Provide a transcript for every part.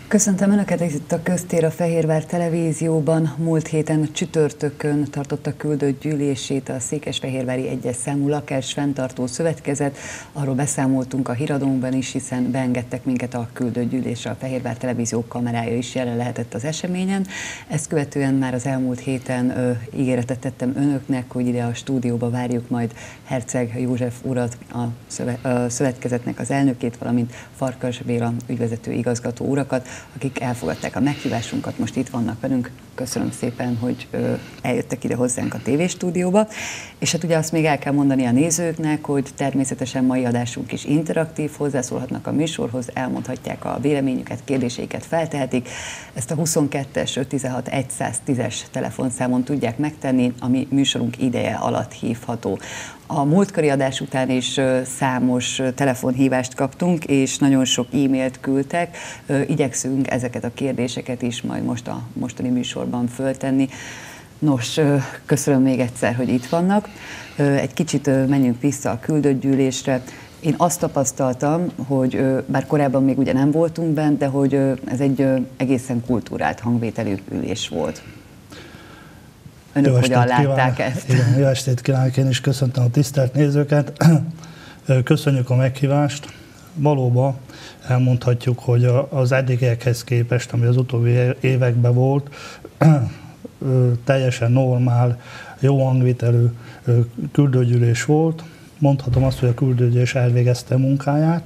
Köszöntöm Önöket, itt a Köztér a Fehérvár Televízióban. Múlt héten csütörtökön tartotta küldött gyűlését a Székesfehérvári egyes számú lakásfenntartó szövetkezet. Arról beszámoltunk a híradónkban is, hiszen beengedtek minket a küldött gyűlésre, a Fehérvár Televízió kamerája is jelen lehetett az eseményen. Ezt követően már az elmúlt héten ígéretet tettem Önöknek, hogy ide a stúdióba várjuk majd Herceg József urat, a szövetkezetnek az elnökét, valamint Farkas Béla ügyvezető igazgató urakat, akik elfogadták a meghívásunkat, most itt vannak velünk. Köszönöm szépen, hogy eljöttek ide hozzánk a tévéstúdióba. És hát ugye azt még el kell mondani a nézőknek, hogy természetesen mai adásunk is interaktív, hozzászólhatnak a műsorhoz, elmondhatják a véleményüket, kérdéseiket feltehetik. Ezt a 22-es 516 110-es telefonszámon tudják megtenni, ami műsorunk ideje alatt hívható. A múltkori adás után is számos telefonhívást kaptunk, és nagyon sok e-mailt küldtek. Igyekszünk ezeket a kérdéseket is majd most a mostani műsorban föltenni. Nos, köszönöm még egyszer, hogy itt vannak. Egy kicsit menjünk vissza a küldött gyűlésre. Én azt tapasztaltam, hogy bár korábban még ugye nem voltunk bent, de hogy ez egy egészen kultúrált hangvételű ülés volt. Önök hogyan látták ezt? Igen, jó estét kívánok, én is köszöntöm a tisztelt nézőket. Köszönjük a meghívást. Valóban elmondhatjuk, hogy az eddigiekhez képest, ami az utóbbi években volt, teljesen normál, jó hangvételű küldőgyűlés volt. Mondhatom azt, hogy a küldőgyűlés elvégezte a munkáját.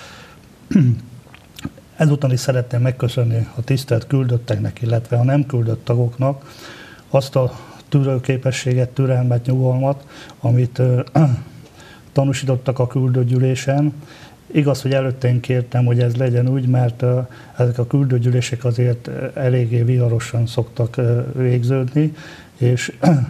Ezután is szeretném megköszönni a tisztelt küldötteknek, illetve a nem küldött tagoknak azt a tűrőképességet, türelmet, nyugalmat, amit tanúsítottak a küldőgyűlésen. Igaz, hogy előtte én kértem, hogy ez legyen úgy, mert ezek a küldőgyűlések azért eléggé viharosan szoktak végződni, és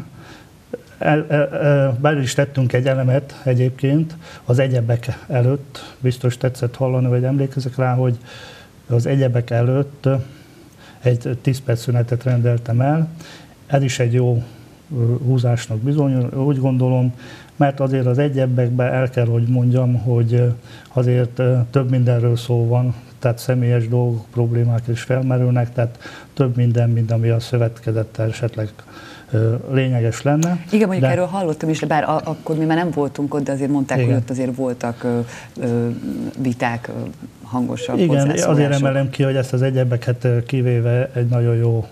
belül is tettünk egy elemet egyébként az egyebek előtt, biztos tetszett hallani, vagy emlékezek rá, hogy az egyebek előtt egy 10 perc szünetet rendeltem el. Ez is egy jó húzásnak bizonyul, úgy gondolom, mert azért az egyebekben el kell, hogy mondjam, hogy azért több mindenről szó van, tehát személyes dolgok, problémák is felmerülnek, tehát több minden, mint ami a szövetkezettel esetleg lényeges lenne. Igen, mondjuk erről hallottam is, bár akkor mi már nem voltunk ott, de azért mondták, igen, hogy ott azért voltak viták, hangosabb hozzászólások. Igen, azért emelem ki, hogy ezt az egyebeket kivéve egy nagyon jó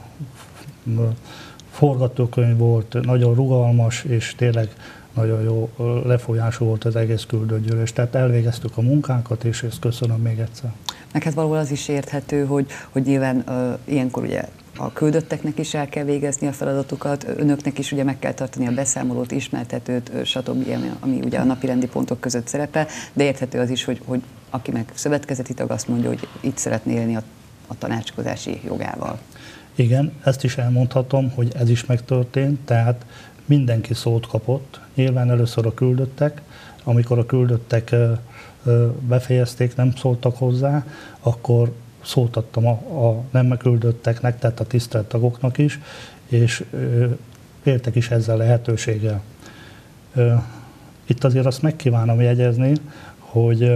forgatókönyv volt, nagyon rugalmas, és tényleg nagyon jó lefolyású volt az egész küldőgyűlés. Tehát elvégeztük a munkánkat, és ezt köszönöm még egyszer. Meg hát valahol az is érthető, hogy nyilván ilyenkor ugye a küldötteknek is el kell végezni a feladatukat, önöknek is ugye meg kell tartani a beszámolót, ismertetőt, stb., ami ugye a napirendi pontok között szerepel, de érthető az is, hogy aki meg szövetkezeti tag, azt mondja, hogy itt szeretné élni a tanácskozási jogával. Igen, ezt is elmondhatom, hogy ez is megtörtént, tehát mindenki szót kapott, nyilván először a küldöttek, amikor a küldöttek befejezték, nem szóltak hozzá, akkor szót adtam a nem küldötteknek, tehát a tisztelt tagoknak is, és éltek is ezzel a lehetőséggel. Itt azért azt megkívánom jegyezni, hogy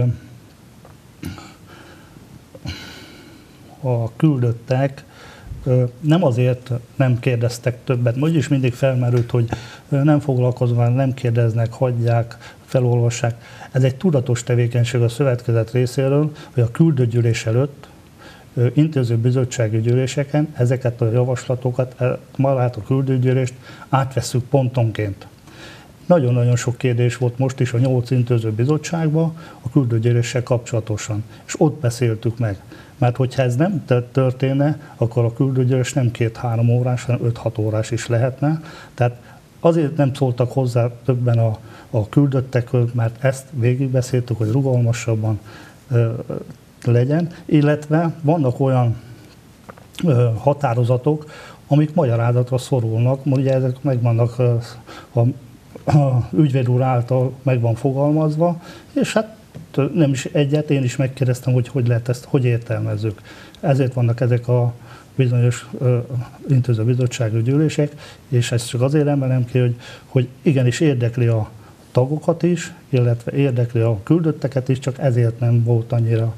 a küldöttek nem azért nem kérdeztek többet, úgyis mindig felmerült, hogy nem foglalkoznak, nem kérdeznek, hagyják, felolvassák. Ez egy tudatos tevékenység a szövetkezet részéről, hogy a küldőgyűlés előtt intéző bizottsági gyűléseken ezeket a javaslatokat, magát a küldőgyűlést átvesszük pontonként. Nagyon-nagyon sok kérdés volt most is a 8 intéző bizottságban a küldőgyűléssel kapcsolatosan, és ott beszéltük meg. Mert hogyha ez nem történne, akkor a küldőgyűlés nem 2-3 órás, hanem 5-6 órás is lehetne. Tehát azért nem szóltak hozzá többen a küldöttekről, mert ezt végigbeszéltük, hogy rugalmasabban legyen, illetve vannak olyan határozatok, amik magyarázatra szorulnak, ugye ezek megvannak a ügyvéd úr által meg van fogalmazva, és hát nem is egyet, én is megkérdeztem, hogy lehet ezt, hogy értelmezzük. Ezért vannak ezek a bizonyos intézőbizottsági gyűlések, és ezt csak azért emelem ki, hogy igenis érdekli a tagokat is, illetve érdekli a küldötteket is, csak ezért nem volt annyira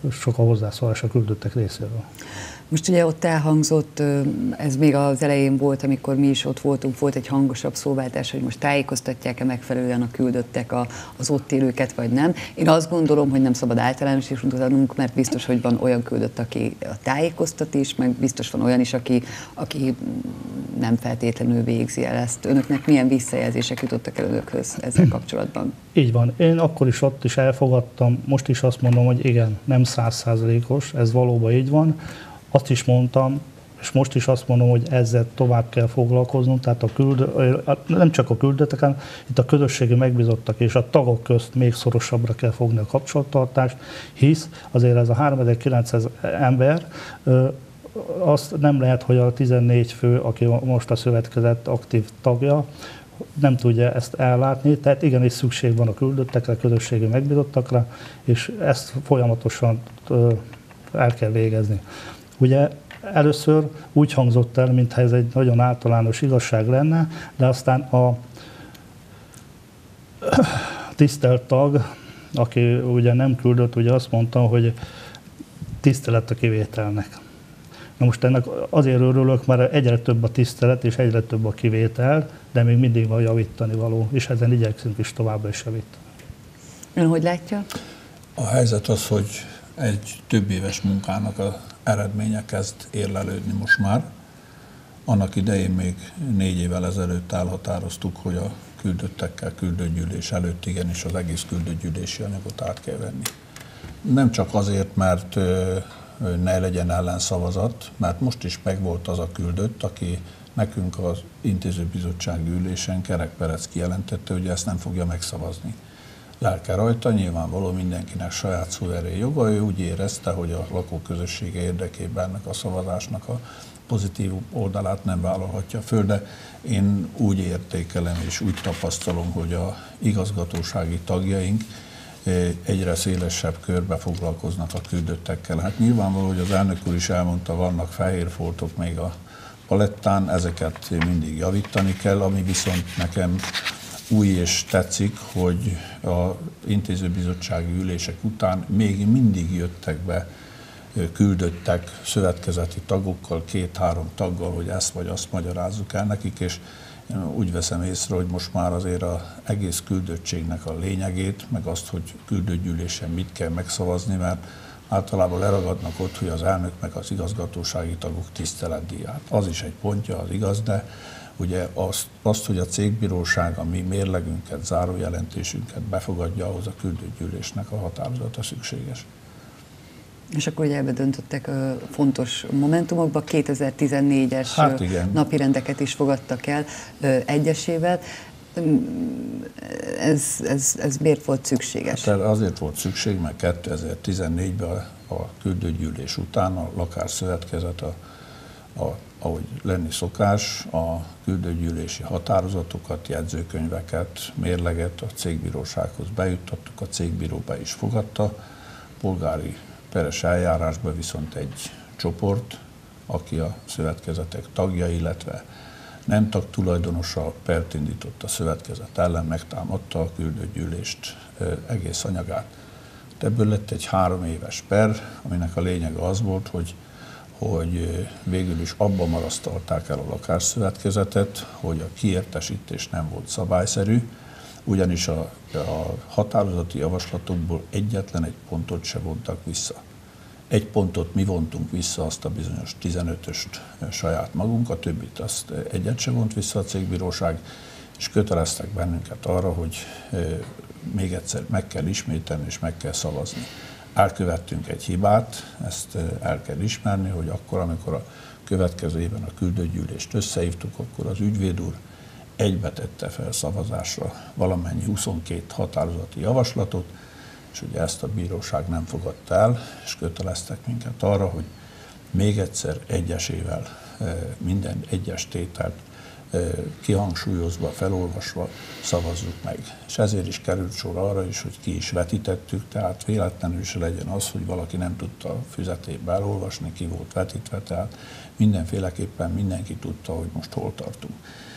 sok a hozzászólás a küldöttek részéről. Most ugye ott elhangzott, ez még az elején volt, amikor mi is ott voltunk, volt egy hangosabb szóváltás, hogy most tájékoztatják-e megfelelően a küldöttek az ott élőket, vagy nem. Én azt gondolom, hogy nem szabad általánosítanunk, mert biztos, hogy van olyan küldött, aki a tájékoztat is, meg biztos van olyan is, aki nem feltétlenül végzi el ezt. Önöknek milyen visszajelzések jutottak el önökhöz ezzel kapcsolatban? Így van. Én akkor is ott is elfogadtam, most is azt mondom, hogy igen, nem 100%-os, ez valóban így van. Azt is mondtam, és most is azt mondom, hogy ezzel tovább kell foglalkoznunk, tehát nem csak a küldötteken, itt a közösségi megbízottak és a tagok közt még szorosabbra kell fogni a kapcsolattartást, hisz azért ez a 3900 ember, azt nem lehet, hogy a 14 fő, aki most a szövetkezet aktív tagja, nem tudja ezt ellátni, tehát igenis szükség van a küldöttekre, közösségi megbízottakra, és ezt folyamatosan el kell végezni. Ugye először úgy hangzott el, mintha ez egy nagyon általános igazság lenne, de aztán a tisztelt tag, aki ugye nem küldött, ugye azt mondta, hogy tisztelet a kivételnek. Na most ennek azért örülök, mert egyre több a tisztelet és egyre több a kivétel, de még mindig van javítani való, és ezen igyekszünk is továbbra is javítani. Ön hogy látja? A helyzet az, hogy egy több éves munkának az eredménye kezd érlelődni most már. Annak idején még 4 évvel ezelőtt elhatároztuk, hogy a küldöttekkel küldöttgyűlés előtt igenis az egész küldöttgyűlési anyagot át kell venni. Nem csak azért, mert ne legyen ellenszavazat, mert most is megvolt az a küldött, aki nekünk az intézőbizottsági ülésen Kerek Perec kijelentette, hogy ezt nem fogja megszavazni. Lelke rajta, nyilvánvaló mindenkinek saját szuverén joga, ő úgy érezte, hogy a lakóközössége érdekében ennek a szavazásnak a pozitív oldalát nem vállalhatja föl, de én úgy értékelem és úgy tapasztalom, hogy a igazgatósági tagjaink egyre szélesebb körbe foglalkoznak a küldöttekkel. Hát nyilvánvaló, hogy az elnök úr is elmondta, vannak fehér foltok még a palettán, ezeket mindig javítani kell, ami viszont nekem új és tetszik, hogy az intézőbizottsági ülések után még mindig jöttek be küldöttek szövetkezeti tagokkal, 2-3 taggal, hogy ezt vagy azt magyarázzuk el nekik, és én úgy veszem észre, hogy most már azért az egész küldöttségnek a lényegét, meg azt, hogy küldöttgyűlésen mit kell megszavazni, mert általában leragadnak ott, hogy az elnök meg az igazgatósági tagok tiszteletdíját. Az is egy pontja, az igaz, de ugye azt, hogy a cégbíróság a mi mérlegünket, zárójelentésünket befogadja, ahhoz a küldöttgyűlésnek a határozata szükséges. És akkor ugye ebbe döntöttek fontos momentumokba, 2014-es napirendeket is fogadtak el egyesével. Ez miért volt szükséges? Hát azért volt szükség, mert 2014-ben a küldöttgyűlés után a Lakásszövetkezet, ahogy lenni szokás, a küldöttgyűlési határozatokat, jegyzőkönyveket, mérleget a cégbírósághoz bejuttattuk, a cégbíró be is fogadta, polgári peres eljárásban viszont egy csoport, aki a szövetkezetek tagja, illetve nem tag tulajdonosa, pert indított a szövetkezet ellen, megtámadta a küldöttgyűlést egész anyagát. Ebből lett egy 3 éves per, aminek a lényege az volt, hogy végül is abban marasztalták el a lakásszövetkezetet, hogy a kiértesítés nem volt szabályszerű, ugyanis a határozati javaslatokból egyetlen egy pontot se vontak vissza. Egy pontot mi vontunk vissza, azt a bizonyos 15-öst saját magunk, a többit azt egyet se vont vissza a cégbíróság, és köteleztek bennünket arra, hogy még egyszer meg kell ismételni és meg kell szavazni. Elkövettünk egy hibát, ezt el kell ismerni, hogy akkor, amikor a következő évben a küldöttgyűlést összehívtuk, akkor az ügyvéd úr egybe tette fel szavazásra valamennyi 22 határozati javaslatot, és ugye ezt a bíróság nem fogadta el, és köteleztek minket arra, hogy még egyszer egyesével minden egyes tételt kihangsúlyozva, felolvasva szavazzuk meg. És ezért is került sor arra is, hogy ki is vetítettük, tehát véletlenül se legyen az, hogy valaki nem tudta a füzetébe elolvasni, ki volt vetítve, tehát mindenféleképpen mindenki tudta, hogy most hol tartunk.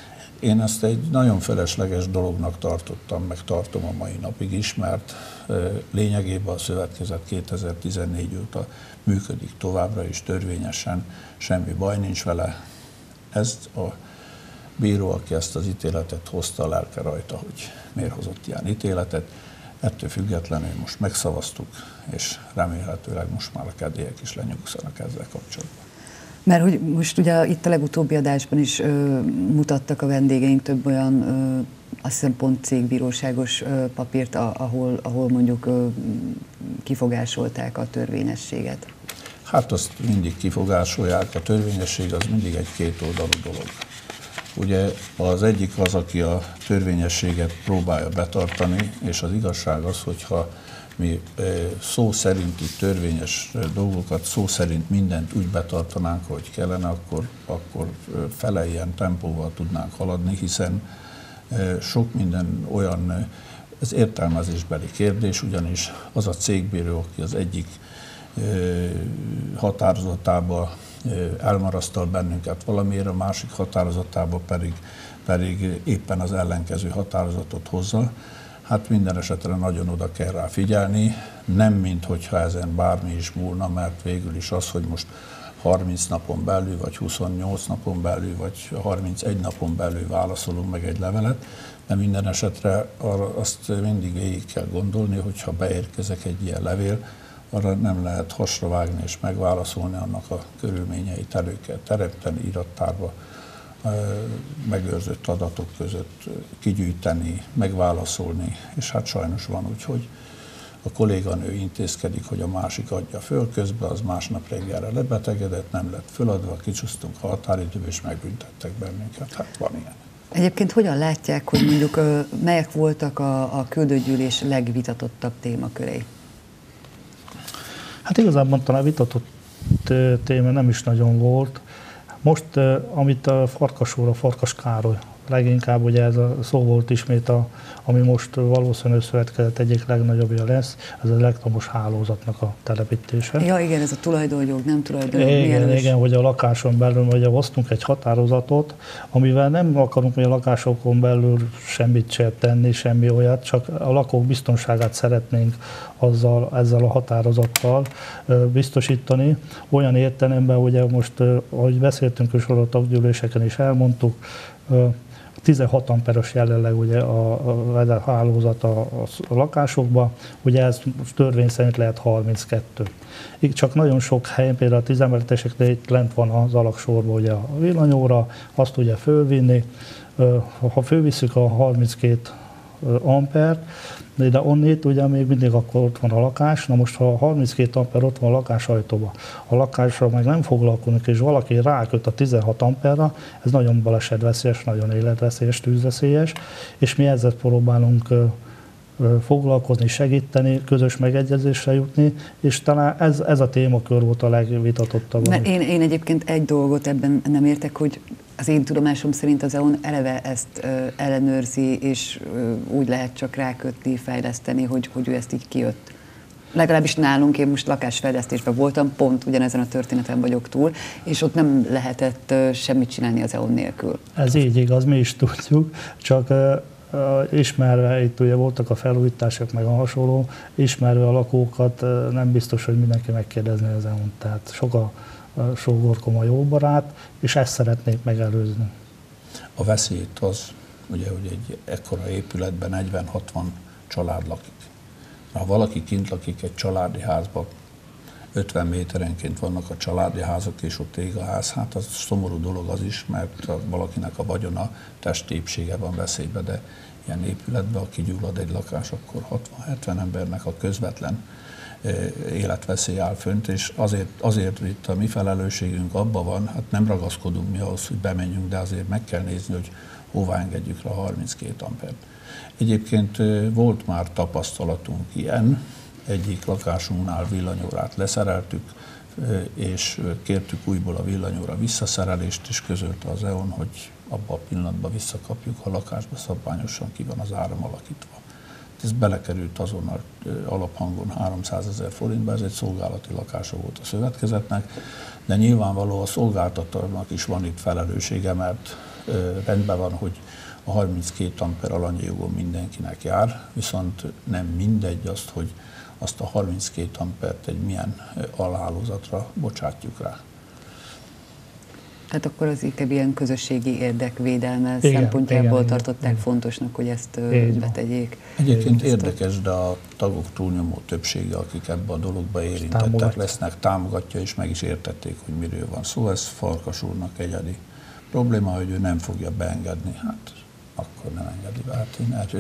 Én ezt egy nagyon felesleges dolognak tartottam, meg tartom a mai napig is, mert lényegében a szövetkezet 2014 óta működik továbbra is törvényesen, semmi baj nincs vele. Ezt a bíró, aki ezt az ítéletet hozta, a lelke rajta, hogy miért hozott ilyen ítéletet. Ettől függetlenül most megszavaztuk, és remélhetőleg most már a kedélyek is lenyugszanak ezzel kapcsolatban. Mert hogy most ugye itt a legutóbbi adásban is mutattak a vendégeink több olyan, azt hiszem pont cégbíróságos papírt, ahol mondjuk kifogásolták a törvényességet. Hát azt mindig kifogásolják, a törvényesség az mindig egy kétoldalú dolog. Ugye az egyik az, aki a törvényességet próbálja betartani, és az igazság az, hogyha mi szó szerinti törvényes dolgokat, szó szerint mindent úgy betartanánk, hogy kellene, akkor fele ilyen tempóval tudnánk haladni, hiszen sok minden olyan, ez értelmezésbeli kérdés, ugyanis az a cégbíró, aki az egyik határozatában elmarasztal bennünket valamiért, a másik határozatában pedig éppen az ellenkező határozatot hozza. Hát minden esetre nagyon oda kell rá figyelni, nem minthogyha ezen bármi is múlna, mert végül is az, hogy most 30 napon belül, vagy 28 napon belül, vagy 31 napon belül válaszolunk meg egy levelet, de minden esetre azt mindig végig kell gondolni, hogyha beérkezek egy ilyen levél, arra nem lehet hasra vágni és megválaszolni, annak a körülményeit elő kell teremteni, irattárba megőrzött adatok között kigyűjteni, megválaszolni, és hát sajnos van úgy, hogy a kolléganő intézkedik, hogy a másik adja föl, közben az másnap reggelre lebetegedett, nem lett föladva, kicsúsztunk a határidőbe, és megbüntettek bennünket. Hát van ilyen. Egyébként hogyan látják, hogy mondjuk melyek voltak a küldőgyűlés legvitatottabb témakörei? Hát igazából talán vitatott téma nem is nagyon volt. Most, amit a Farkasúr, Farkas Károly, leginkább ugye ez a szó volt ismét, ami most valószínűleg szövetkezett egyik legnagyobbja lesz, ez az elektromos hálózatnak a telepítése. Ja, igen, ez a tulajdonjog, nem tulajdonjog. Igen, hogy a lakáson belül ugye hoztunk egy határozatot, amivel nem akarunk a lakásokon belül semmit se tenni, semmi olyat, csak a lakók biztonságát szeretnénk ezzel a határozattal biztosítani. Olyan értelemben, ugye most, ahogy beszéltünk is a taggyűléseken is elmondtuk, 16 amperes jelenleg ugye a hálózat a lakásokban, ugye ez törvény szerint lehet 32. Így csak nagyon sok helyen, például a 10 emeleteseknél itt lent van az alaksorban ugye a villanyóra, azt ugye fölvinni, ha fölvisszük a 32 ampert, de onnét ugye még mindig akkor ott van a lakás. Na most, ha a 32 amper ott van a lakás ajtóba, a lakásra meg nem foglalkozunk, és valaki ráköt a 16 amperra, ez nagyon balesetveszélyes, nagyon életveszélyes, tűzveszélyes, és mi ezzel próbálunk foglalkozni, segíteni, közös megegyezésre jutni, és talán ez a témakör volt a legvitatottabb. Mert én egyébként egy dolgot ebben nem értek, hogy az én tudomásom szerint az EON eleve ezt ellenőrzi, és úgy lehet csak rákötni, fejleszteni, hogy ő ezt így kijött. Legalábbis nálunk, én most lakásfejlesztésben voltam, pont ugyanezen a történeten vagyok túl, és ott nem lehetett semmit csinálni az EON nélkül. Ez így igaz, mi is tudjuk, csak ismerve, itt ugye voltak a felújítások, meg a hasonló, ismerve a lakókat, nem biztos, hogy mindenki megkérdezné az EON-t. Tehát sok a sógorkom a jó barát, és ezt szeretnék megelőzni. A veszélyt az, ugye, hogy egy ekkora épületben 40-60 család lakik. Ha valaki kint lakik egy családi házban, 50 méterenként vannak a családi házak, és ott ég a ház, hát az szomorú dolog az is, mert valakinek a vagyona, testépsége van veszélybe, de ilyen épületben, ha kigyullad egy lakás, akkor 60-70 embernek a közvetlen életveszély áll fönt, és azért itt a mi felelősségünk abban van, hát nem ragaszkodunk mi ahhoz, hogy bemenjünk, de azért meg kell nézni, hogy hová engedjük rá 32 ampert. Egyébként volt már tapasztalatunk ilyen, egyik lakásunknál villanyórát leszereltük, és kértük újból a villanyóra visszaszerelést, és közölte az EON, hogy abban a pillanatban visszakapjuk, ha a lakásba szabványosan ki van az áram alakítva. Ez belekerült azonnal alaphangon 300 000 forintba, ez egy szolgálati lakása volt a szövetkezetnek, de nyilvánvaló a szolgáltatónak is van itt felelőssége, mert rendben van, hogy a 32 amper alanyi jogon mindenkinek jár, viszont nem mindegy azt, hogy azt a 32 ampert egy milyen alhálózatra bocsátjuk rá. Tehát akkor az inkább ilyen közösségi érdekvédelme szempontjából tartották fontosnak, hogy ezt betegyék. Egyébként érdekes, de a tagok túlnyomó többsége, akik ebbe a dologba érintettek lesznek, támogatja és meg is értették, hogy miről van szó. Ez Farkas úrnak egyedi probléma, hogy ő nem fogja beengedni. Hát akkor nem engedi be. Hát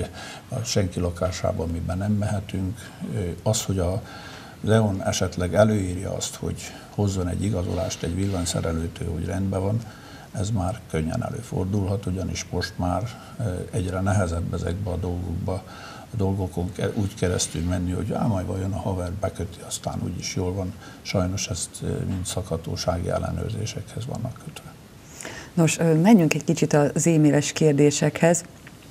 a senki lakásában miben nem mehetünk. Az, hogy a Leon esetleg előírja azt, hogy hozzon egy igazolást egy villanyszerelőtől, hogy rendben van, ez már könnyen előfordulhat, ugyanis most már egyre nehezebb ezekbe a dolgokon úgy keresztül menni, hogy majd vajon a haver beköti, aztán úgyis jól van. Sajnos ezt mind szakhatósági ellenőrzésekhez vannak kötve. Nos, menjünk egy kicsit az e-mailes kérdésekhez.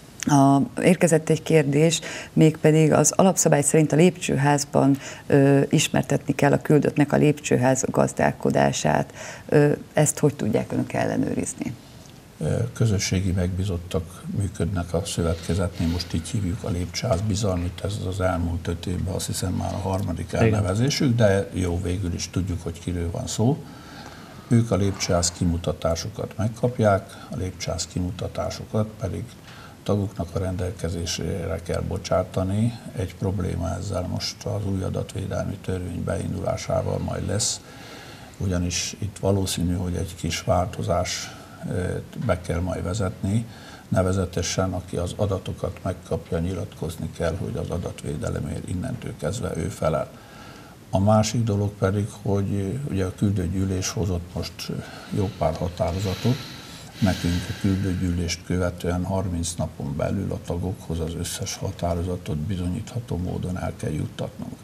Érkezett egy kérdés, mégpedig az alapszabály szerint a lépcsőházban ismertetni kell a küldöttnek a lépcsőház gazdálkodását. Ezt hogy tudják önök ellenőrizni? Közösségi megbízottak működnek a szövetkezetnél, most így hívjuk a lépcsőház bizalmit, ez az elmúlt 5 évben azt hiszem már a 3. elnevezésük, de jó, végül is tudjuk, hogy kiről van szó. Ők a lépcsőház kimutatásokat megkapják, a lépcsőház kimutatásokat pedig tagoknak a rendelkezésére kell bocsátani. Egy probléma ezzel most az új adatvédelmi törvény beindulásával majd lesz, ugyanis itt valószínű, hogy egy kis változás be kell majd vezetni, nevezetesen aki az adatokat megkapja, nyilatkozni kell, hogy az adatvédelemért innentől kezdve ő felel. A másik dolog pedig, hogy ugye a küldőgyűlés hozott most jó pár határozatot, nekünk a küldőgyűlést követően 30 napon belül a tagokhoz az összes határozatot bizonyítható módon el kell juttatnunk.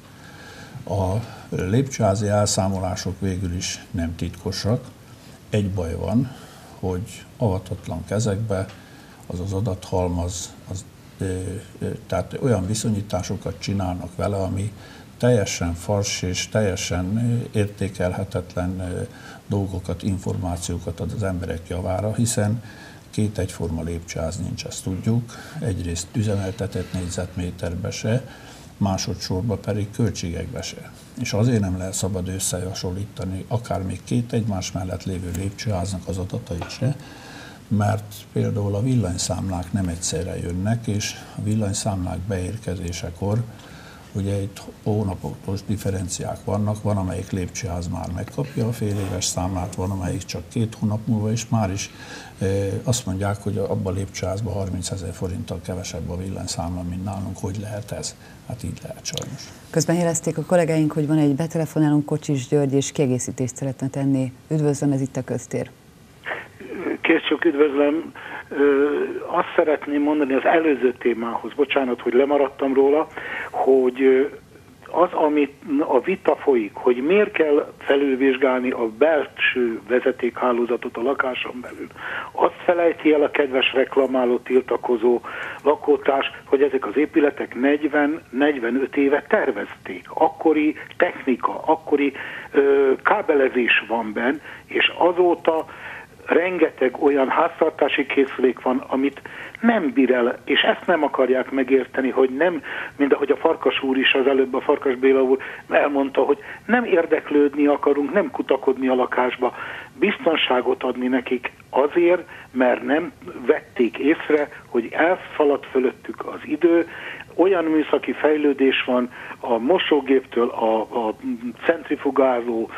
A lépcsőházi elszámolások végül is nem titkosak. Egy baj van, hogy avatatlan kezekbe az adathalmaz, tehát olyan viszonyításokat csinálnak vele, ami teljesen fals és teljesen értékelhetetlen dolgokat, információkat ad az emberek javára, hiszen két egyforma lépcsőház nincs, ezt tudjuk. Egyrészt üzemeltetett négyzetméterbe se, másodszorban pedig költségekbe se. És azért nem lehet szabad összehasonlítani akár még két egymás mellett lévő lépcsőháznak az adatait se, mert például a villanyszámlák nem egyszerre jönnek, és a villanyszámlák beérkezésekor ugye itt hónapokos differenciák vannak, van amelyik lépcsőház már megkapja a fél éves számlát, van amelyik csak 2 hónap múlva, és már is azt mondják, hogy abban a lépcsőházban 30 000 forinttal kevesebb a villanyszámla, mint nálunk. Hogy lehet ez? Hát így lehet sajnos. Közben jelezték a kollégáink, hogy van egy betelefonálunk, Kocsis György, és kiegészítést szeretne tenni. Üdvözlöm, ez itt a Köztér. Készcsók, üdvözlöm. Azt szeretném mondani az előző témához, bocsánat, hogy lemaradtam róla, hogy az, amit a vita folyik, hogy miért kell felülvizsgálni a belső vezetékhálózatot a lakáson belül, azt felejti el a kedves reklamáló, tiltakozó lakótárs, hogy ezek az épületek 40-45 éve tervezték. Akkori technika, akkori kábelezés van benn, és azóta rengeteg olyan háztartási készülék van, amit nem bír el, és ezt nem akarják megérteni, hogy nem, mint ahogy a Farkas úr is az előbb, a Farkas Béla úr elmondta, hogy nem érdeklődni akarunk, nem kutakodni a lakásba, biztonságot adni nekik azért, mert nem vették észre, hogy elszaladt fölöttük az idő, olyan műszaki fejlődés van a mosógéptől, a centrifugáló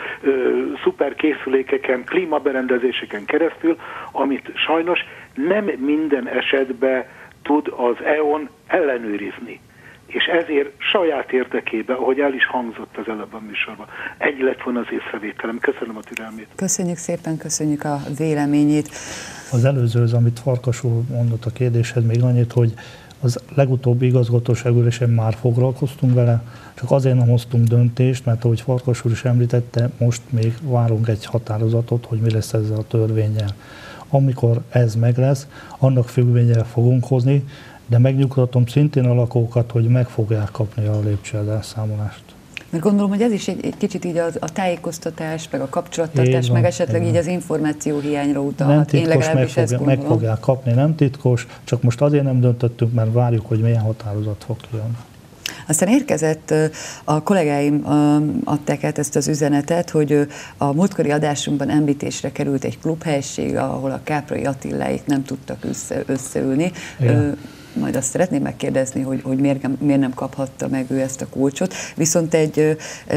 szuperkészülékeken, klímaberendezéseken keresztül, amit sajnos nem minden esetben tud az EON ellenőrizni. És ezért saját érdekében, ahogy el is hangzott az előbb a műsorban, ennyi lett volna az észrevételem. Köszönöm a türelmét. Köszönjük szépen, köszönjük a véleményét. Az előző, amit Farkas úr mondott a kérdéshez, még annyit, hogy az legutóbbi igazgatóság ülésen már foglalkoztunk vele, csak azért nem hoztunk döntést, mert ahogy Farkas úr is említette, most még várunk egy határozatot, hogy mi lesz ezzel a törvénnyel. Amikor ez meg lesz, annak függvényel fogunk hozni, de megnyugtatom szintén a lakókat, hogy meg fogják kapni a lépcsőház elszámolást. Mert gondolom, hogy ez is egy kicsit így a tájékoztatás, meg a kapcsolattartás, meg esetleg így az információ hiányra utalhat. Nem titkos, meg fogják kapni, nem titkos, csak most azért nem döntöttünk, mert várjuk, hogy milyen határozat fog kijönni. Aztán érkezett, a kollégáim adták át ezt az üzenetet, hogy a múltkori adásunkban említésre került egy klubhelység, ahol a Káprai Attiláik nem tudtak összeülni. Majd azt szeretném megkérdezni, hogy miért nem kaphatta meg ő ezt a kulcsot. Viszont egy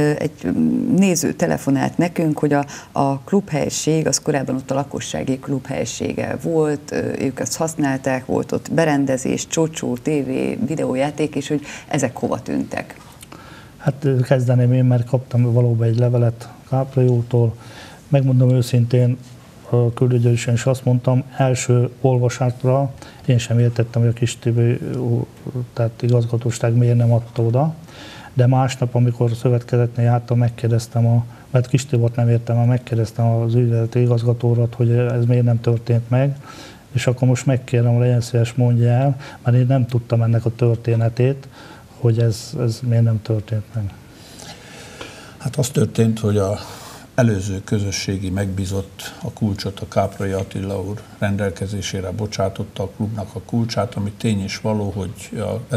néző telefonált nekünk, hogy a klubhelység, az korábban ott a lakossági klubhelysége volt, ők ezt használták, volt ott berendezés, csocsó, tévé, videójáték, és hogy ezek hova tűntek? Hát kezdeném én, mert kaptam valóban egy levelet Kápraiútól. Megmondom őszintén, a küldőgyűlésen is azt mondtam, első olvasatra én sem értettem, hogy a Kis Tibor, tehát igazgatóság miért nem adta oda, de másnap, amikor a szövetkezetnél jártam, megkérdeztem, mert Kis Tibort nem értem, mert megkérdeztem az ügyvezető igazgatórat, hogy ez miért nem történt meg, és akkor most megkérem, legyen szíves, mondja el, mert én nem tudtam ennek a történetét, hogy ez miért nem történt meg. Hát az történt, hogy az előző közösségi megbízott a kulcsot, a Káprai Attila úr rendelkezésére bocsátotta a klubnak a kulcsát, ami tény is való, hogy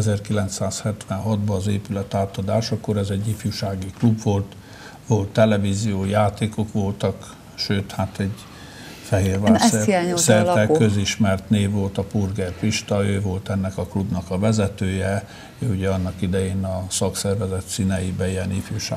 1976-ban az épület átadásakor ez egy ifjúsági klub volt televízió, játékok voltak, sőt, hát egy Fehérvár szerte közismert név volt a Purger Pista, ő volt ennek a klubnak a vezetője, ő ugye annak idején a szakszervezet színeiben ilyen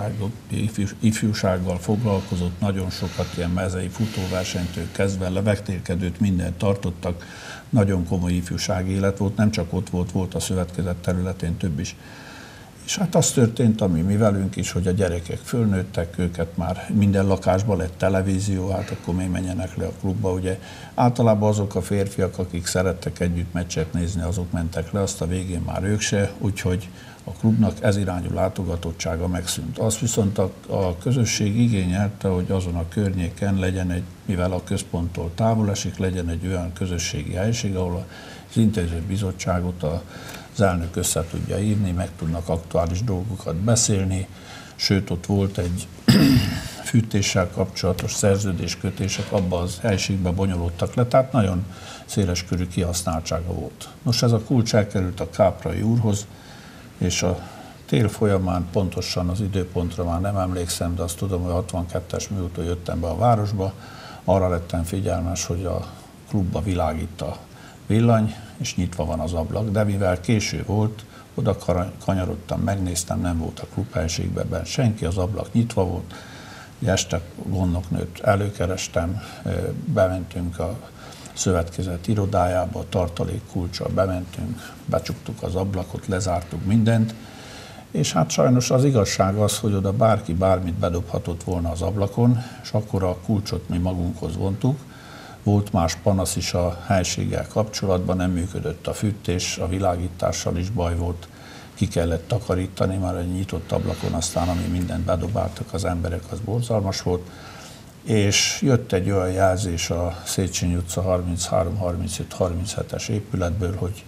ifjúsággal foglalkozott, nagyon sokat ilyen mezei futóversenytől kezdve levegtérkedőt, mindent tartottak, nagyon komoly ifjúsági élet volt, nem csak ott volt a szövetkezet területén több is. És hát az történt, ami mi velünk is, hogy a gyerekek fölnőttek, őket már minden lakásban lett televízió, hát akkor még menjenek le a klubba, ugye. Általában azok a férfiak, akik szerettek együtt meccset nézni, azok mentek le, azt a végén már ők se, úgyhogy a klubnak ez irányú látogatottsága megszűnt. Azt viszont a közösség igényelte, hogy azon a környéken legyen egy, mivel a központtól távol esik, legyen egy olyan közösségi helység, ahol az intéző bizottságot az elnök össze tudja hívni, meg tudnak aktuális dolgokat beszélni, sőt ott volt egy fűtéssel kapcsolatos szerződéskötések, abban az helységben bonyolódtak le, tehát nagyon széles körű kihasználtsága volt. Nos, ez a kulcs elkerült a Káprai úrhoz, és a tél folyamán pontosan az időpontra már nem emlékszem, de azt tudom, hogy 62-es mióta jöttem be a városba, arra lettem figyelmes, hogy a klubba világít a villany, és nyitva van az ablak, de mivel késő volt, oda kanyarodtam, megnéztem, nem volt a klubhelységben senki, az ablak nyitva volt, este gondok nőtt, előkerestem, bementünk a szövetkezet irodájába, a tartalékkulccsal bementünk, becsuktuk az ablakot, lezártuk mindent, és hát sajnos az igazság az, hogy oda bárki bármit bedobhatott volna az ablakon, és akkor a kulcsot mi magunkhoz vontuk. Volt más panasz is a helységgel kapcsolatban, nem működött a fűtés, a világítással is baj volt, ki kellett takarítani, már egy nyitott ablakon, aztán ami mindent bedobáltak az emberek, az borzalmas volt. És jött egy olyan jelzés a Széchenyi utca 33, 35, 37-es épületből, hogy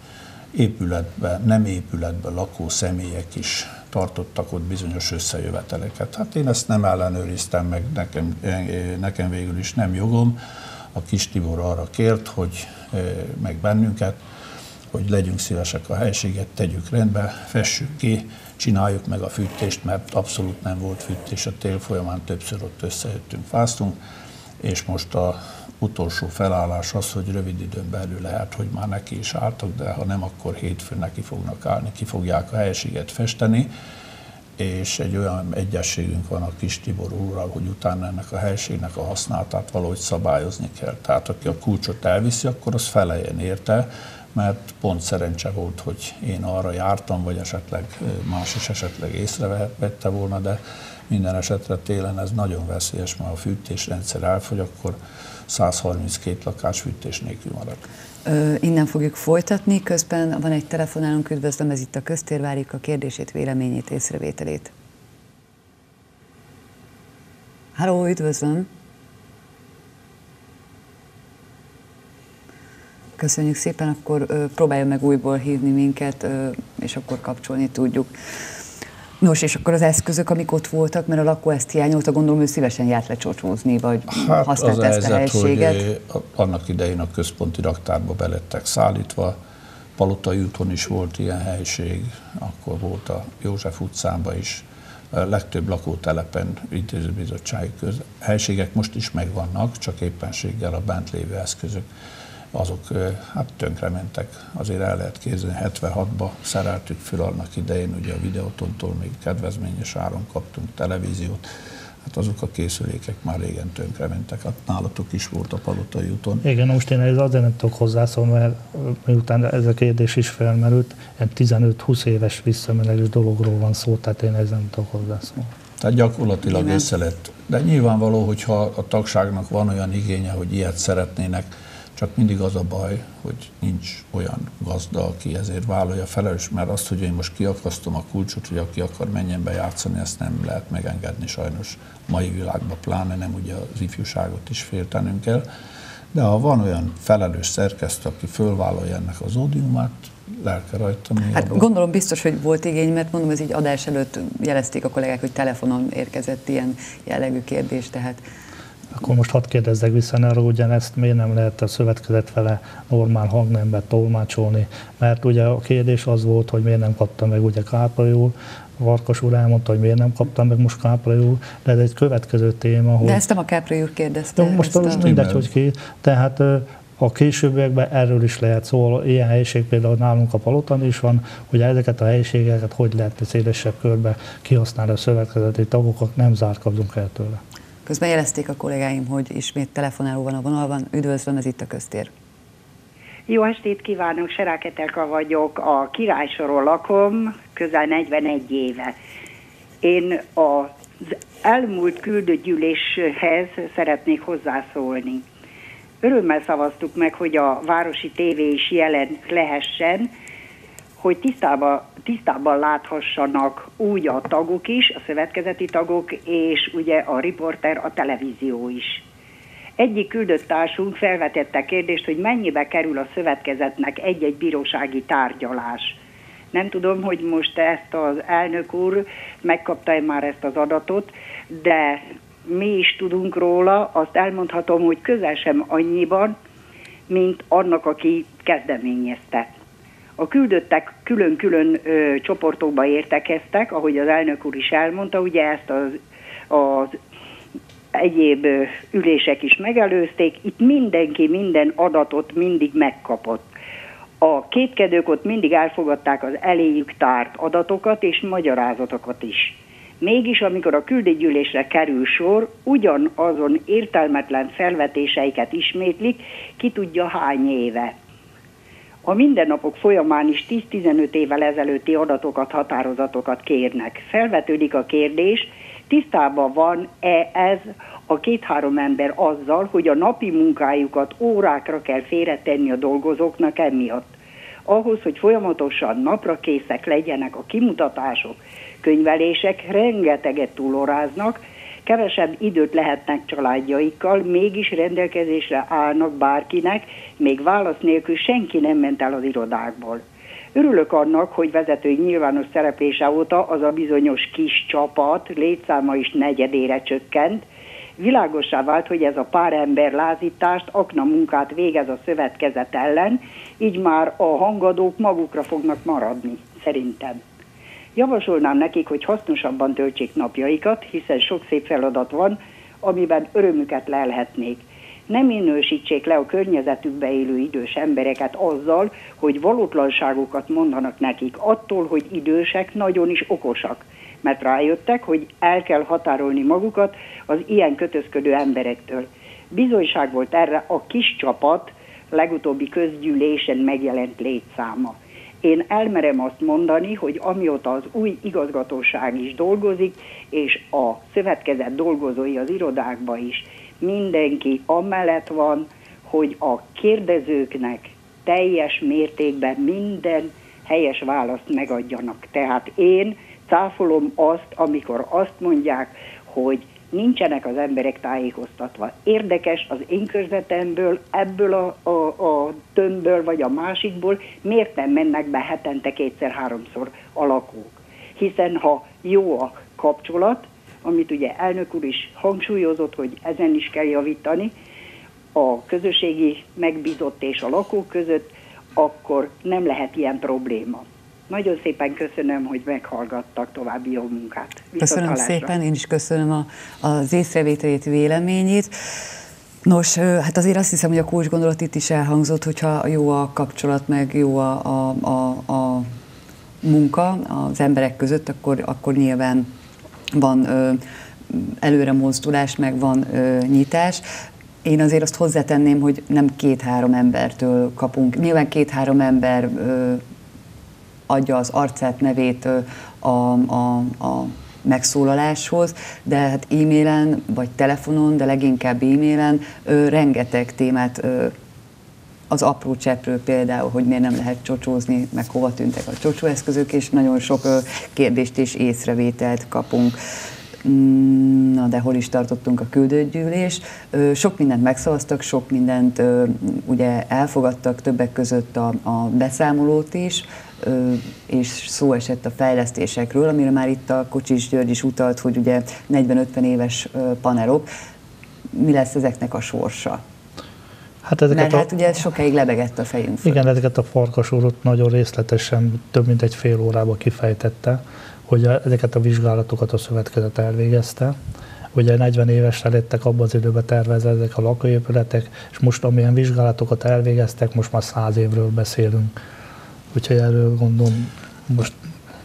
nem épületben lakó személyek is tartottak ott bizonyos összejöveteleket. Hát én ezt nem ellenőriztem, meg nekem végül is nem jogom. A Kis Tibor arra kért, hogy meg bennünket, hogy legyünk szívesek a helységet, tegyük rendbe, fessük ki, csináljuk meg a fűtést, mert abszolút nem volt fűtés a tél folyamán, többször ott összejöttünk, fáztunk, és most az utolsó felállás az, hogy rövid időn belül lehet, hogy már neki is álltak, de ha nem, akkor hétfőn neki fognak állni, ki fogják a helységet festeni, és egy olyan egyességünk van a Kis Tibor úrral, hogy utána ennek a helységnek a használatát valahogy szabályozni kell. Tehát aki a kulcsot elviszi, akkor az feleljen érte, mert pont szerencse volt, hogy én arra jártam, vagy esetleg más is esetleg észrevette volna, de minden esetre télen ez nagyon veszélyes, mert a fűtésrendszer elfogy, akkor 132 lakás fűtés nélkül marad. Innen fogjuk folytatni, közben van egy telefonálunk, üdvözlöm, ez itt a Köztér, várjuk a kérdését, véleményét, észrevételét. Halló, üdvözlöm! Köszönjük szépen, akkor próbálja meg újból hívni minket, és akkor kapcsolni tudjuk. Nos, és akkor az eszközök, amik ott voltak, mert a lakó ezt hiányolta, gondolom, ő szívesen járt lecsocsózni, vagy használta ezt a helységet. Hogy annak idején a központi raktárba belettek szállítva, Palotai úton is volt ilyen helység, akkor volt a József utcában is, a legtöbb lakótelepen intézőbizottsági helységek most is megvannak, csak éppenséggel a bent lévő eszközök, azok hát tönkrementek. Azért el lehet képzelni, 76-ba szereltük föl annak idején, ugye a Videotontól még kedvezményes áron kaptunk televíziót, hát azok a készülékek már régen tönkrementek, hát nálatok is volt a Palotai úton. Igen, most én ez azért nem tudok hozzászólni, mert miután ez a kérdés is felmerült, 15-20 éves visszamenős dologról van szó, tehát én ezzel nem tudok hozzászólni. Tehát gyakorlatilag össze lett. De nyilvánvaló, hogyha a tagságnak van olyan igénye, hogy ilyet szeretnének, csak mindig az a baj, hogy nincs olyan gazda, aki ezért vállalja felelős, mert azt, hogy én most kiakasztom a kulcsot, hogy aki akar menjen be játszani, ezt nem lehet megengedni sajnos mai világban, pláne nem ugye az ifjúságot is féltenünk kell. De ha van olyan felelős szerkesztő, aki fölvállalja ennek az ódiumát, lelke rajta. Hát gondolom biztos, hogy volt igény, mert mondom, ez így adás előtt jelezték a kollégák, hogy telefonon érkezett ilyen jellegű kérdés, tehát... Akkor most hadd kérdezzek vissza arra, ugyanezt miért nem lehet a szövetkezet vele normál hangnemben tolmácsolni, mert ugye a kérdés az volt, hogy miért nem kapta meg ugye Kápolyi úr, Farkas úr elmondta, hogy miért nem kaptam meg most Kápolyi úr, de ez egy következő téma, hogy... De ezt nem a Kápolyi úr kérdezte. Most mindegy, hogy ki. Tehát a későbbiekben erről is lehet szó, ilyen helység például nálunk a Palotan is van, hogy ezeket a helyiségeket hogy lehet szélesebb körbe kihasználni a szövetkezeti tagokat, nem zárkózunk el tőle. Közben jelezték a kollégáim, hogy ismét telefonáló van a vonalban. Üdvözlöm, ez itt a Köztér. Jó estét kívánok, Serák Etelka vagyok, a Királysoron lakom, közel 41 éve. Én az elmúlt küldőgyűléshez szeretnék hozzászólni. Örömmel szavaztuk meg, hogy a városi tévé is jelen lehessen, hogy tisztában láthassanak úgy a tagok is, a szövetkezeti tagok, és ugye a riporter, a televízió is. Egyik küldött társunk felvetette kérdést, hogy mennyibe kerül a szövetkezetnek egy-egy bírósági tárgyalás. Nem tudom, hogy most ezt az elnök úr megkapta már ezt az adatot, de mi is tudunk róla, azt elmondhatom, hogy közel sem annyiban, mint annak, aki kezdeményezte. A küldöttek külön-külön csoportokba értekeztek, ahogy az elnök úr is elmondta, ugye ezt az egyéb ülések is megelőzték, itt mindenki minden adatot mindig megkapott. A kétkedők ott mindig elfogadták az eléjük tárt adatokat és magyarázatokat is. Mégis, amikor a küldőgyűlésre kerül sor, ugyanazon értelmetlen felvetéseiket ismétlik, ki tudja hány éve. A mindennapok folyamán is 10-15 évvel ezelőtti adatokat, határozatokat kérnek. Felvetődik a kérdés, tisztában van-e ez a 2-3 ember azzal, hogy a napi munkájukat órákra kell félretenni a dolgozóknak emiatt. Ahhoz, hogy folyamatosan napra készek legyenek a kimutatások, könyvelések, rengeteget túlóráznak, kevesebb időt lehetnek családjaikkal, mégis rendelkezésre állnak bárkinek, még válasz nélkül senki nem ment el az irodákból. Örülök annak, hogy vezetői nyilvános szereplése óta az a bizonyos kis csapat létszáma is negyedére csökkent. Világossá vált, hogy ez a pár ember lázítást, aknamunkát végez a szövetkezet ellen, így már a hangadók magukra fognak maradni, szerintem. Javasolnám nekik, hogy hasznosabban töltsék napjaikat, hiszen sok szép feladat van, amiben örömüket lelhetnék. Nem minősítsék le a környezetükbe élő idős embereket azzal, hogy valótlanságokat mondanak nekik, attól, hogy idősek nagyon is okosak, mert rájöttek, hogy el kell határolni magukat az ilyen kötözködő emberektől. Bizonyság volt erre a kis csapat legutóbbi közgyűlésen megjelent létszáma. Én elmerem azt mondani, hogy amióta az új igazgatóság is dolgozik, és a szövetkezet dolgozói az irodákban is, mindenki amellett van, hogy a kérdezőknek teljes mértékben minden helyes választ megadjanak. Tehát én cáfolom azt, amikor azt mondják, hogy nincsenek az emberek tájékoztatva. Érdekes, az én körzetemből, ebből a tömbből vagy a másikból miért nem mennek be hetente 2-3-szor a lakók. hiszen ha jó a kapcsolat, amit ugye elnök úr is hangsúlyozott, hogy ezen is kell javítani, a közösségi megbízott és a lakók között, akkor nem lehet ilyen probléma. Nagyon szépen köszönöm, hogy meghallgattak, további jó munkát. Köszönöm szépen, én is köszönöm az észrevételét, véleményét. Nos, hát azért azt hiszem, hogy a kulcs gondolat itt is elhangzott, hogyha jó a kapcsolat, meg jó a munka az emberek között, akkor nyilván van előre mozdulás, meg van nyitás. Én azért azt hozzátenném, hogy nem 2-3 embertől kapunk. Nyilván 2-3 ember adja az arcát, nevét a megszólaláshoz, de hát e-mailen vagy telefonon, de leginkább e-mailen rengeteg témát, az apró cseppről például, hogy miért nem lehet csocsózni, meg hova tűntek a csocsóeszközök, és nagyon sok kérdést és észrevételt kapunk. Na, de hol is tartottunk a küldőgyűlés? Sok mindent megszavaztak, sok mindent ugye elfogadtak, többek között a beszámolót is, és szó esett a fejlesztésekről, amire már itt a Kocsis György is utalt, hogy ugye 40-50 éves panelok, mi lesz ezeknek a sorsa? Hát ugye sokáig lebegett a fejünk föl. Igen, ezeket a Farkas úr nagyon részletesen, több mint egy fél órába kifejtette, hogy ezeket a vizsgálatokat a szövetkezet elvégezte. Ugye 40 évesre lettek abban az időben tervezve ezek a lakóépületek, és most amilyen vizsgálatokat elvégeztek, most már 100 évről beszélünk. Úgyhogy erről gondolom most...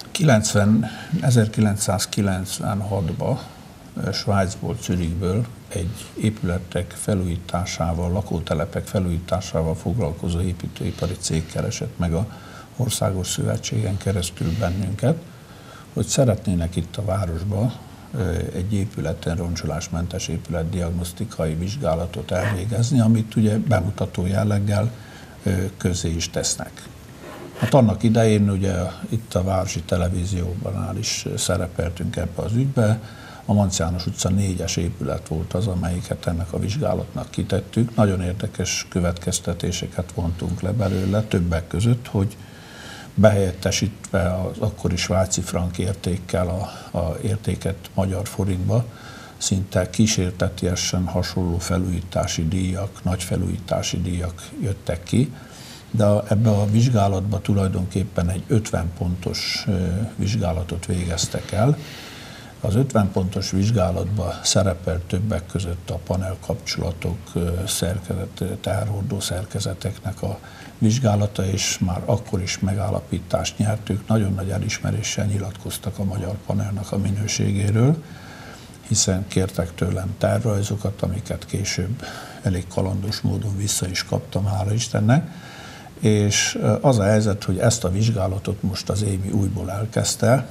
1996-ban Svájcból, Zürichből egy épületek felújításával, lakótelepek felújításával foglalkozó építőipari cég keresett meg a Országos Szövetségen keresztül bennünket, hogy szeretnének itt a városban egy épületen, roncsolásmentes épület diagnosztikai vizsgálatot elvégezni, amit ugye bemutató jelleggel közzé is tesznek. Hát annak idején ugye itt a Városi Televízióban is szerepeltünk ebbe az ügybe. A Manc János utca 4-es épület volt az, amelyiket ennek a vizsgálatnak kitettük. Nagyon érdekes következtetéseket vontunk le belőle, többek között, hogy behelyettesítve az akkori svájci frank értékkel a értéket magyar forintba, szinte kísértetiesen hasonló felújítási díjak, nagy felújítási díjak jöttek ki, de ebbe a vizsgálatba tulajdonképpen egy 50 pontos vizsgálatot végeztek el. Az 50 pontos vizsgálatban szerepelt többek között a panelkapcsolatok, teherhordó szerkezeteknek a vizsgálata, és már akkor is megállapítást nyertük. Nagyon nagy elismeréssel nyilatkoztak a magyar panelnak a minőségéről, hiszen kértek tőlem tervrajzokat, amiket később elég kalandos módon vissza is kaptam, hála Istennek. És az a helyzet, hogy ezt a vizsgálatot most az Émi újból elkezdte.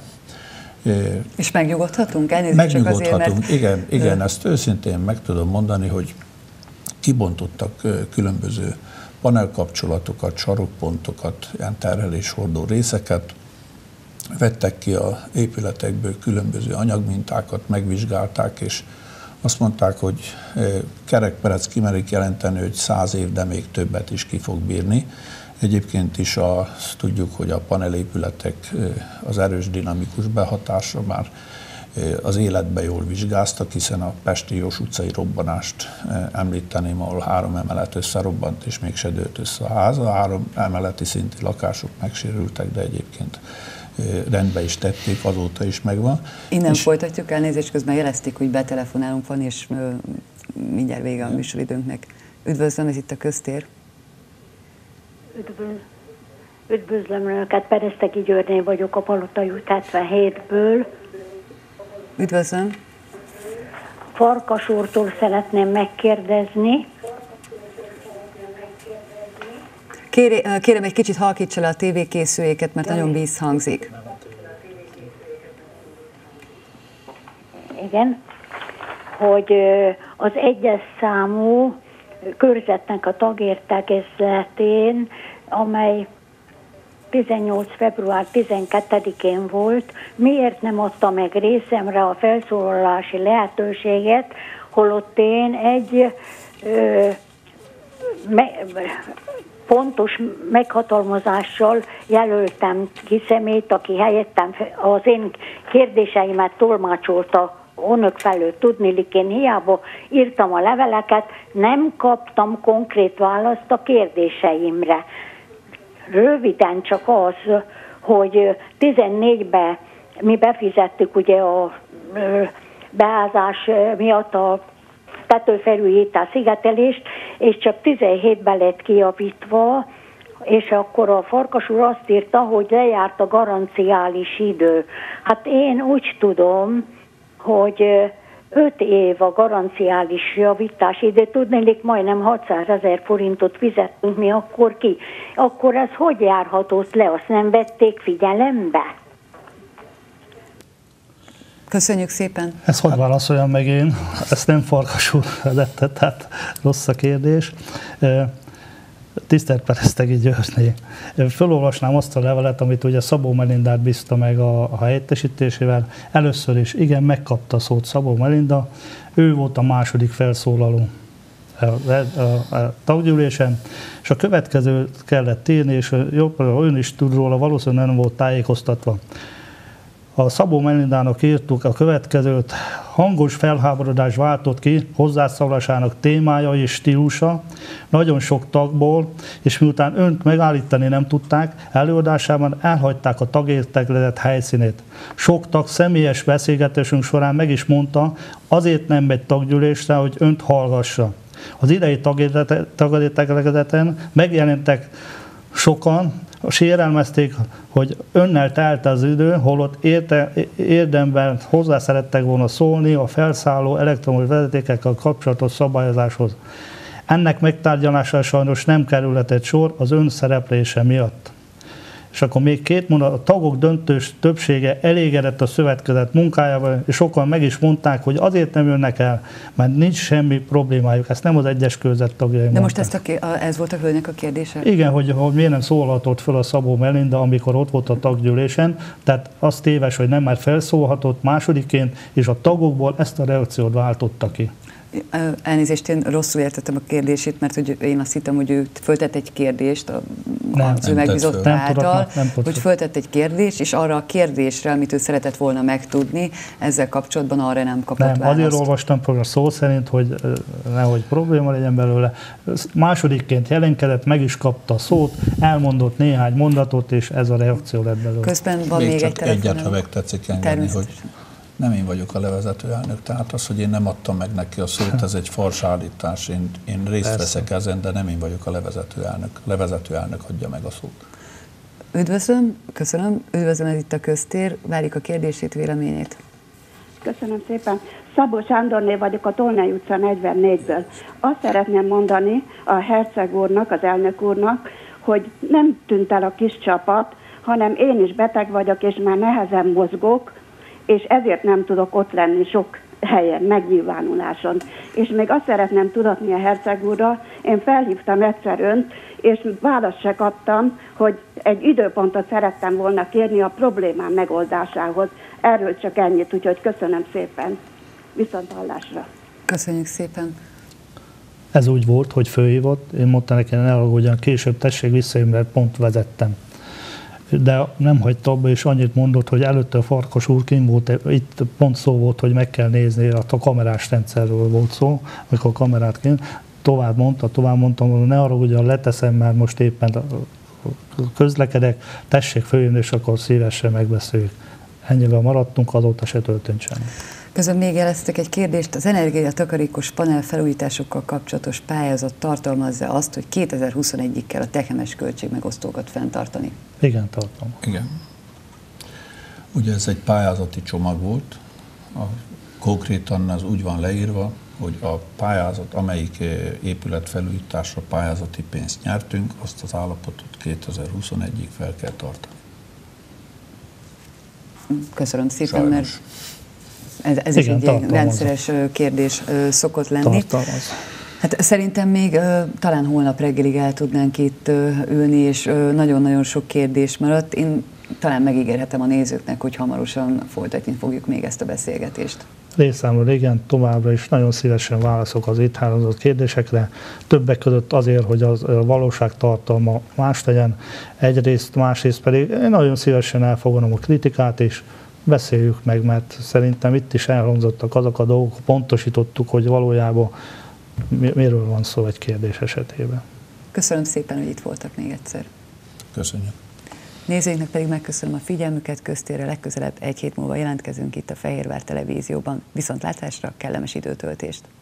És megnyugodhatunk? Megnyugodhatunk, igen, ezt őszintén meg tudom mondani, hogy kibontottak különböző panelkapcsolatokat, sarokpontokat, ilyen terheléshordó részeket, vettek ki az épületekből különböző anyagmintákat, megvizsgálták, és azt mondták, hogy kerekperec kimerik jelenteni, hogy 100 év, de még többet is ki fog bírni. Egyébként is azt tudjuk, hogy a panelépületek az erős dinamikus behatásra már az életbe jól vizsgáztak, hiszen a pesti Jós utcai robbanást említeném, ahol 3 emelet összerobbant, és mégse dőlt össze a ház. A 3 emeleti szinti lakások megsérültek, de egyébként rendbe is tették, azóta is megvan. Innen folytatjuk, elnézést, közben jelezték, hogy betelefonálunk van, és mindjárt vége a műsoridőnknek. Üdvözlöm, ez itt a Köztér. Üdvözlöm Önöket, Pereszteki Györgyné vagyok, a Palotai út 77-ből. Üdvözlöm. Farkas úrtól szeretném megkérdezni. Kérem, egy kicsit halkítsa le a tévékészüléket, mert nagyon vízhangzik. Igen, hogy az 1-es számú körzetnek a tagértekezletén, amely 18. február 12-én volt, miért nem adta meg részemre a felszólalási lehetőséget, holott én egy pontos meghatalmazással jelöltem ki személyt, aki helyettem az én kérdéseimet tolmácsolta önök felől. Tudniillik, én hiába írtam a leveleket, nem kaptam konkrét választ a kérdéseimre. Röviden csak az, hogy 14-ben mi befizettük ugye a beázás miatt a tetőfelújítás szigetelést, és csak 17-ben lett kijavítva, és akkor a Farkas úr azt írta, hogy lejárt a garanciális idő. Hát én úgy tudom, hogy 5 év a garanciális javítási idő, tudnélik, majdnem 600 000 forintot fizettünk mi akkor ki. Akkor ez hogy járhatott le? Azt nem vették figyelembe? Köszönjük szépen. Ezt hogy válaszoljam meg én? Ezt nem Farkas úr vezette, tehát rossz a kérdés. Tisztelt Peresztegi Györgyné, felolvasnám azt a levelet, amit ugye Szabó Melindát bízta meg a helyettesítésével. Először is igen, megkapta a szót Szabó Melinda, ő volt a második felszólaló a taggyűlésen, és a következőt kellett írni, és ön is tud róla, valószínűleg nem volt tájékoztatva. A Szabó Melindának írtuk a következőt: hangos felháborodás váltott ki hozzászólásának témája és stílusa nagyon sok tagból, és miután önt megállítani nem tudták, előadásában elhagyták a tagértekezlet helyszínét. Sok tag személyes beszélgetésünk során meg is mondta, azért nem megy taggyűlésre, hogy önt hallgassa. Az idei tagértekezleten megjelentek sokan, sérelmezték, hogy önnel telt az idő, holott érdemben hozzá szerettek volna szólni a felszálló elektromos vezetékekkel kapcsolatos szabályozáshoz. Ennek megtárgyalására sajnos nem kerülhetett sor az ön szereplése miatt. És akkor még két mondat, a tagok döntős többsége elégedett a szövetkezet munkájával, és sokan meg is mondták, hogy azért nem jönnek el, mert nincs semmi problémájuk. Ezt nem az egyes körzet tagjai De mondták. most ez volt a hölgynek a kérdése? Igen, hogy miért nem szólhatott föl a Szabó Melinda, amikor ott volt a taggyűlésen, tehát az téves, hogy nem már felszólhatott másodiként, és a tagokból ezt a reakciót váltotta ki. Elnézést, én rosszul értettem a kérdését, mert hogy én azt hittem, hogy ő föltett egy kérdést az ő megbízott által, hogy föltett egy kérdést, és arra a kérdésre, amit ő szeretett volna megtudni, ezzel kapcsolatban arra nem kapott választ. Azért olvastam a szó szerint, hogy nehogy probléma legyen belőle. Másodikként jelenkedett, meg is kapta a szót, elmondott néhány mondatot, és ez a reakció lett belőle. Közben van még egy telefon. Egyet, ha megtetszik engedni, hogy nem én vagyok a levezető elnök, tehát az, hogy én nem adtam meg neki a szót, ez egy fals állítás. Én részt veszek ezen, de nem én vagyok a levezető elnök. A levezető elnök adja meg a szót. Üdvözlöm, köszönöm, üdvözlöm, ez itt a Köztér, várjuk a kérdését, véleményét. Köszönöm szépen. Szabó Sándorné vagyok a Tolnai utca 44-ből. Azt szeretném mondani a herceg úrnak, az elnök úrnak, hogy nem tűnt el a kis csapat, hanem én is beteg vagyok, és már nehezen mozgok, és ezért nem tudok ott lenni sok helyen, megnyilvánuláson. És még azt szeretném tudatni a herceg úrra, én felhívtam egyszer önt, és választ se kaptam, hogy egy időpontot szerettem volna kérni a problémám megoldásához. Erről csak ennyit, úgyhogy köszönöm szépen. Viszonthallásra. Köszönjük szépen. Ez úgy volt, hogy fölhívott, én mondtam neki, ne aggódjon, később tessék visszajönni, mert pont vezettem. De nem hagyta abba, és annyit mondott, hogy előtte a Farkas úr kint volt, itt pont szó volt, hogy meg kell nézni, a kamerás rendszerről volt szó, amikor a kamerát kint, tovább mondtam, ne arra ugyan leteszem, mert most éppen közlekedek, tessék följönni, és akkor szívesen megbeszéljük. Ennyivel maradtunk, azóta se történt semmi. Közben még jeleztek egy kérdést, az energiatakarékos panel felújításokkal kapcsolatos pályázat tartalmazza azt, hogy 2021-ig kell a tehemes költségmegosztókat fenntartani? Igen, tartom. Igen. Ugye ez egy pályázati csomag volt, konkrétan az úgy van leírva, hogy a pályázat, amelyik épület felújításra pályázati pénzt nyertünk, azt az állapotot 2021-ig fel kell tartani. Köszönöm szépen, Sajnos. mert ez is egy rendszeres kérdés szokott lenni. Tartalmaz. Hát szerintem még talán holnap reggelig el tudnánk itt ülni, és nagyon-nagyon sok kérdés maradt. Én talán megígérhetem a nézőknek, hogy hamarosan folytatni fogjuk még ezt a beszélgetést. részemről igen, továbbra is nagyon szívesen válaszolok az itt elhangzott kérdésekre, többek között azért, hogy a valóságtartalma más legyen, egyrészt, másrészt pedig én nagyon szívesen elfogadom a kritikát, és beszéljük meg, mert szerintem itt is elhangzottak azok a dolgok, pontosítottuk, hogy valójában miről van szó egy kérdés esetében. Köszönöm szépen, hogy itt voltak még egyszer. Köszönjük. Nézőinknek pedig megköszönöm a figyelmüket, köztérre legközelebb egy hét múlva jelentkezünk itt a Fehérvár Televízióban. Viszontlátásra, kellemes időtöltést!